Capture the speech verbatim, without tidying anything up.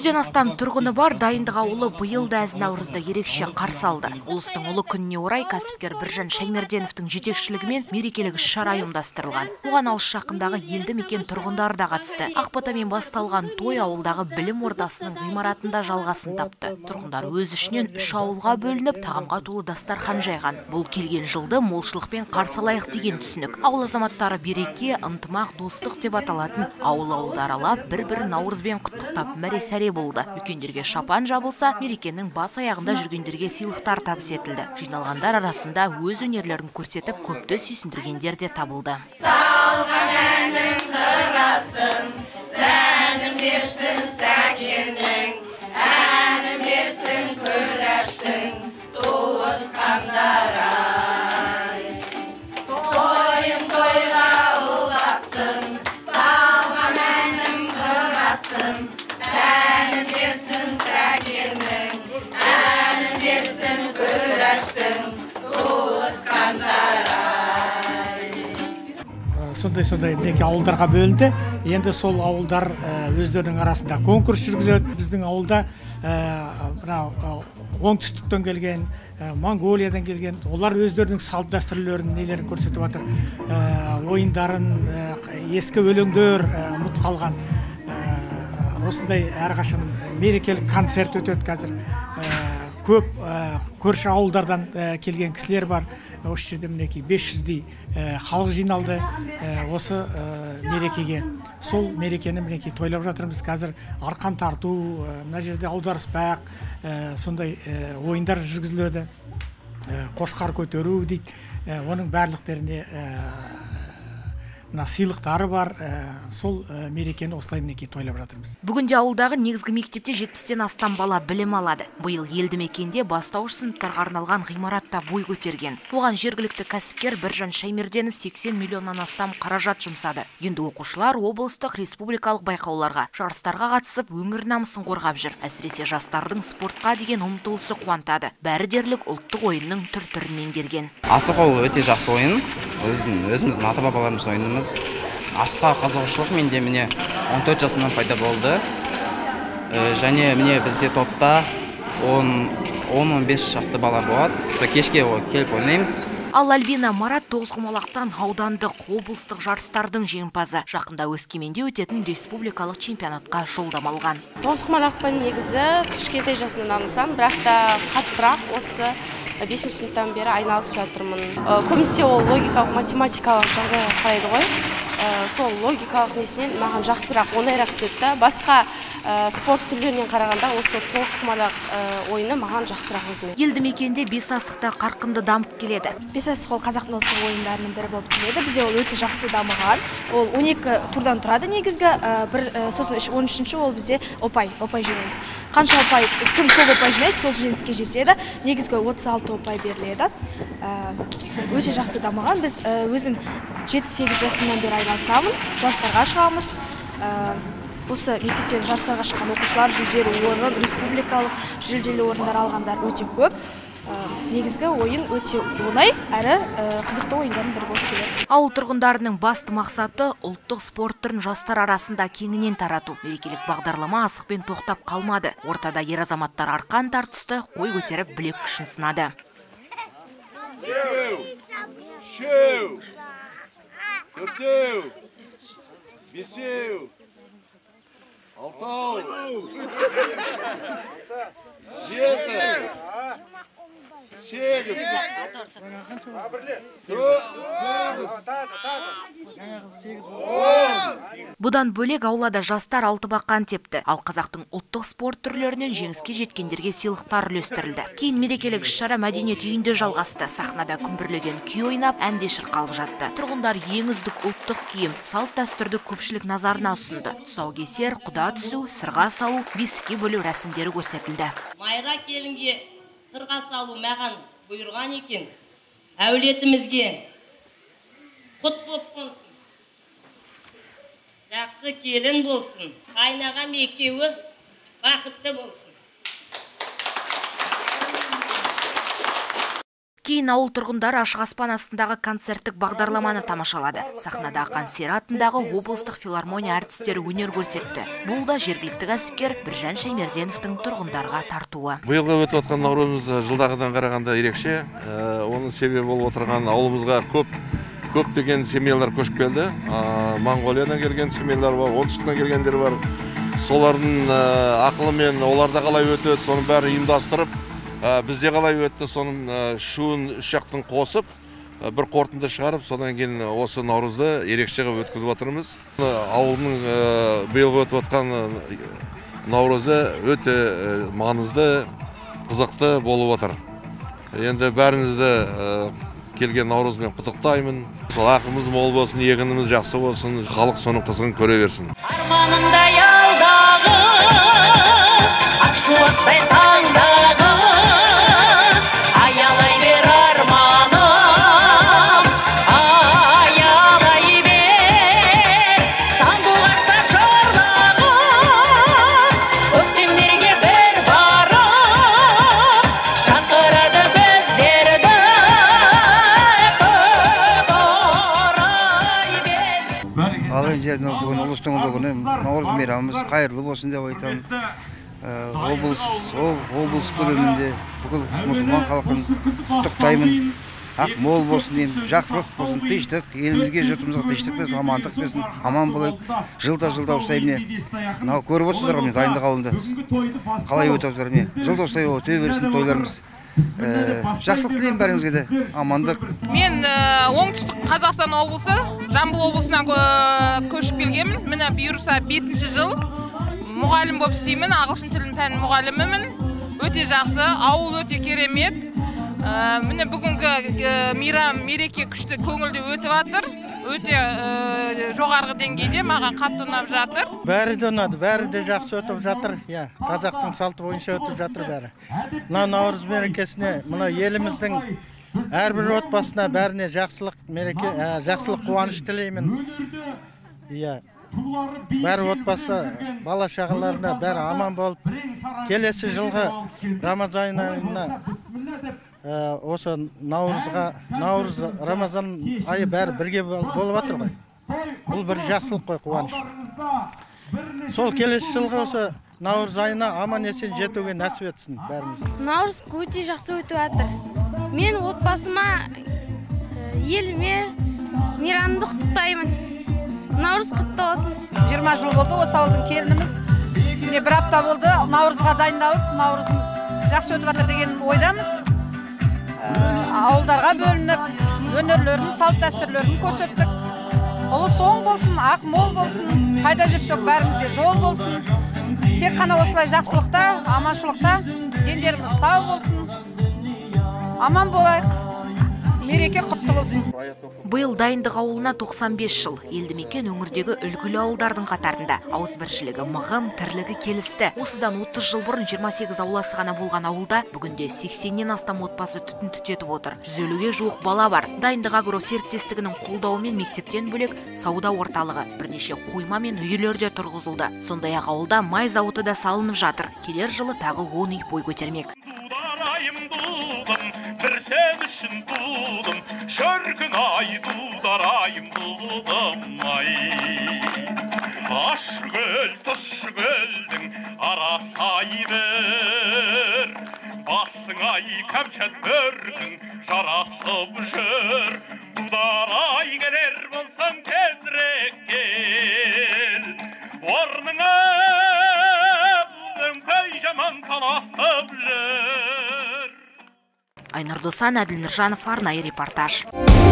жүзден астам тұрғыны бар Дайындық ауылы биыл да әз наурызды ерекше қарсы алды. Ұлыстың ұлы күніне орай кәсіпкер Біржан Шаймерденовтің жетекшілігімен мерекелік іс-шара ұйымдастырылған. Оған алыс жақындағы елді мекен тұрғындары да қатысты. Ақботамен басталған той ауылдағы білім ордасының ғимаратында жалғасын тапты. Тұрғындар өз ішінен үш ауылға бөлініп, тағамға толы дастархан жайған. Бұл келген жылды молшылықпен қарсы алайық деген түсінік. Ауыл азаматтары береке, ынтымақ, достық деп аталатын ауыл-ауылды аралап, бір-бір наурызбен құттықтап мәре-сәре болды. Үлкендерге шапан жабылса, мерекенің бас аяғында жүргендерге сыйлықтар табыс етілді. Жиналғандар арасында өз өнерлерін көрсетіп, көпті сүйсіндіргендер де табылды. Салған әнің қырасын, сәнім берсін сәкенің, әнім берсін күләштің, туысқандар ай. Тойым тойға ұлғасын, салған әнім қырасын, сәнім берсін сәкенің, әнім берсін күләштің, туысқандар ай. Сондай-сондай мінеки ауылдарға бөлінді. Енді сол ауылдар өздерінің арасында конкурс жүргізеді. Біздің ауылда оңтүстіктен келген, Монголиядан келген, олар өздерінің салт дәстүрлерін нелерін көрсетіп жатыр. Ойындарын, ескі өлеңдер ұмыт қалған. Осындай әрқашан мерекелік концерт өтеді қазір. Көп көрші ауылдардан келген кісілер бар. Осы жерде мінеки бес жүздей халық жиналды осы мерекеге. Сол мерекені мінеки тойлап жатырмыз. Қазір арқан тарту, мына жерде аударыспақ, сондай ойындар жүргізіледі. Қошқар көтеру дейді. Оның барлықтеріне сыйлықтары бар, сол мерекені осылай мінеки тойлап жатырмыз. Бүгінде ауылдағы негізгі мектепте жетпістен астам бала білім алады. Биыл елді мекенде бастауыш сыныптарға арналған ғимаратта бой көтерген. Оған жергілікті кәсіпкер Біржан Шаймерденов сексен миллионнан астам қаражат жұмсады. Енді оқушылар облыстық республикалық байқауларға, жарыстарға қатысып, өңір намысын қорғап жүр. Әсіресе жастардың спортқа деген ұмтылысы қуантады. Бәрі дерлік ұлттық ойынның түр-түрін меңгерген. Асық ол өте жақсы ойын. Өзіміздің ата-бабаларымыздың ойынымыз. Асыққа қызығушылық менде міне он төрт жасымнан пайда болды. Және міне бізде топта он он бес шақты бала болады. Сол кешке келіп ойнаймыз. Ал Альбина Марат тоғызқұмалақтан аудандық облыстық жарыстардың жеңімпазы. Жақында Өскеменде өтетін республикалық чемпионатқа жолдама алған. Тоғызқұмалақпен негізі кішкентай жасымнан алсам, бірақ та қаттырақ осы бесінші сыныптан бері айналысып жатырмын. Көбінесе ол логикалық, математикалық жағдайға қарайды ғой. Сол логикалық несінен маған жақсырақ, оңайырақ тиеді. Басқа спорт түрлерінен қарағанда осы тоғызқұмалақ ойыны маған жақсырақ өзіме. Елді мекенде бес асықта қарқынды дамып келеді. Бес асық ол қазақтың ұлттық ойындарының бірі болып келеді. Бізде ол өте жақсы дамыған. Ол он екі турдан тұрады негізгі. Бір сосын он үшінші ол бізде опай, опай жинаймыз. Қанша опай, кім көп опай жинайды, сол жеңіске жетеді. Негізгі отыз алты опай беріледі. Өте жақсы дамыған. Біз өзім жеті сегіз жасымнан бері айналысамын. Жарыстарға шығамыз. Осы мектептен жарыстарға шыққан оқушылар жүлделі орын, республикалық жүлделі орындар алғандар өте көп. Негізгі ойын өте оңай, әрі қызықты ойындардың бірі болып келеді. Ауыл тұрғындарының басты мақсаты ұлттық спорт түрін жастар арасында кеңінен тарату. Мерекелік бағдарлама асықпен тоқтап қалмады. Ортада ер азаматтар арқан тартысты, қой көтеріп білек күшін сынады. Шеу, төртеу, бесеу, алтау, жеті, сегіз, Бұдан бөлек аулада жастар алты бақан тепті. Ал қазақтың ұлттық спорт түрлерінен жеңіске жеткендерге сыйлықтар үлестірілді. Кейін мерекелік іс-шара мәдениет үйінде жалғасты. Сахнада күмбірлеген күй ойнап, әнде шырқалып жатты. Тұрғындар ең үздік ұлттық киім, салт дәстүрді көпшілік назарына ұсынды. Тұсаукесер, құда түсу, сырға салу, бесікке бөлу рәсімдері көрсетілді. Майра келінге сырға салу маған бұйырған екен. Әулетімізге құт болсын. Жақсы келін болсын. Қайнағам екеуі бақытты болсын. Кейін ауыл тұрғындары ашық аспан астындағы концерттік бағдарламаны тамашалады. Сахнада Ақан Сері атындағы облыстық филармония әртістері өнер көрсетті. Бұл да жергілікті кәсіпкер Біржан Шаймерденовтің тұрғындарға тартуы. Биылғы өтіп отқан наурызымыз жылдағыдан қарағанда ерекше. Оның себебі болып отырған ауылымызға көп көптеген семьялар көшіп келді. Монғолиядан келген семьялар бар, оңтүстіктен келгендер бар. Солардың ақылымен оларда қалай өтеді, соның бәрі ұйымдастырып, бізде қалай өтті, соның шуын үш жақтың қосып, бір қорытынды шығарып, содан кейін осы наурызды ерекше қылып өткізіп отырмыз. Ауылдың биылғы өтіп отқан наурызы өте маңызды, қызықты болып отыр. Енді бәріңізді келген наурызбен құттықтаймын. Сол ақымыз мол болсын, егініміз жақсы болсын, халық соның қызығын көре берсін. Арманымдай алдағы, ақшуаттай таңдағы, аялай бер арманым, аялай бер, сандуғашта жарлағы, көктемдерге бір барып, шақырады біздерді, Алын жердің бүгін ұлыстың ұлы күні, наурыз мейрамымыз қайырлы болсын деп айтамын. Облыс, облыс көлемінде бүкіл мұсылман халқын құттықтаймын. Ақ мол болсын деймін, жақсылық болсын, тыныштық, елімізге жұртымызға тыныштық берсін, амандық берсін, аман болайық. Жылда жылда осылай міне. Мынау көріп отырсыздар міне Дайындық ауылында. Қалай өтіп жатыр міне. Жылда осылай өте берсін тойларымыз. Жақсылық тілеймін бәріңізге де, амандық. Мен оңтүстік Қазақстан облысы, Жамбыл облысынан көшіп келгенмін. Міне бұйырса бесінші жыл мұғалім болып істеймін, ағылшын тілін пәні мұғалімімін. Өте жақсы, ауыл өте керемет. Міне бүгінгі мейрам мереке күшті көңілді өтіп жатыр. Өте жоғарғы деңгейде, маған қатты ұнап жатыр. Бәрі де ұнады, бәрі де жақсы өтіп жатыр. Қазақтың салты бойынша өтіп жатыр бәрі. Мына наурыз мерекесіне, мына еліміздің әрбір отбасына бәріне жақсылық мереке, жақсылық қуаныш тілеймін. Бәрі отбасы, бала шағаларына бәрі аман болып, келесі жылғы Рамазан айына осы наурызға, наурыз, Рамазан айы бәрі бірге болып жатыр ғой. Бұл бір жақсылық қой, қуаныш. Сол келесі жылғы осы наурыз айына аман есен жетуге нәсіп етсін бәріміз. Наурыз өте жақсы өтіп жатыр. Мен отбасыма, еліме мейрамды құттықтаймын. Наурыз құтты болсын. жиырма жыл болды осы ауылдың келініміз. Міне бір апта болды наурызға дайындалып, наурызымыз жақсы өтіп жатыр деген ойдамыз. Ауылдарға бөлініп, өнерлерін, салт дәстүрлерін көрсеттік. Ұлы соң болсын, ақ мол болсын, қайда жүрсек бәрімізде жол болсын. Тек қана осылай жақсылықта, аманшылықта, дендеріміз сау болсын. Аман болайық. Мереке құтты болсын. Биыл Дайындық ауылына тоқсан бес жыл. Елді мекен өңірдегі үлгілі ауылдардың қатарында. Ауызбіршілігі мығым, тірлігі келісті. Осыдан отыз жыл бұрын жиырма сегіз ауласы ғана болған ауылда бүгінде сексеннен астам отбасы түтін түтетіп отыр. жүз елуге жуық бала бар. Дайындық агро серіктестігінің қолдауымен мектептен бөлек сауда орталығы, бірнеше қойма мен үйлер де тұрғызылды. Сондай-ақ ауылда май зауыты да салынып жатыр. Келер жылы тағы он үй бой көтермек. Бір сен үшін тудым, шіркін ай дударайым тудым ай. Аш көл, тұш көлдің арасай бір, басың ай кәмшат бөркің жарасып жүр. Дударай келер болсаң тезірек кел, орныңа бұлдың көй жаман таласып жүр. Айнұр Досан, Әділ Нұржанов, арнайы репортаж.